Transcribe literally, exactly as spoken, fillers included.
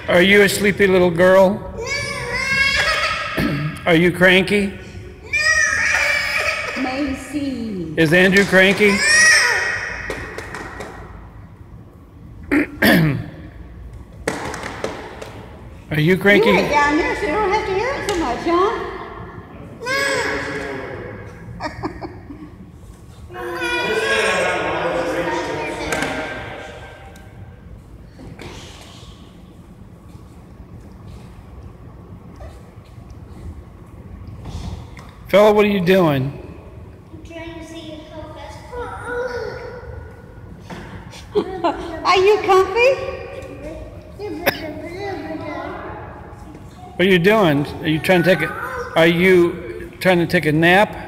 Are you a sleepy little girl? Are you cranky? Maicey. Is Andrew cranky? Are you cranky? You went down there so you don't have to hear it so much, huh? Fella, what are you doing? I'm trying to see how fast. Are you comfy? What are you doing? Are you trying to take a, are you trying to take a nap?